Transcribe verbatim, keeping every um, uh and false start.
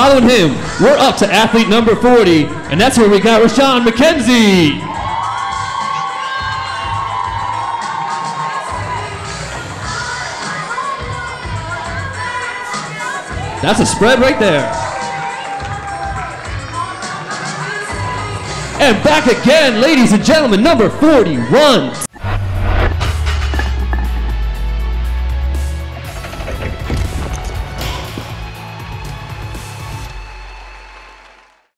following him, we're up to athlete number forty, and that's where we got Rashan McKenzie. That's a spread right there. And back again, ladies and gentlemen, number forty-one.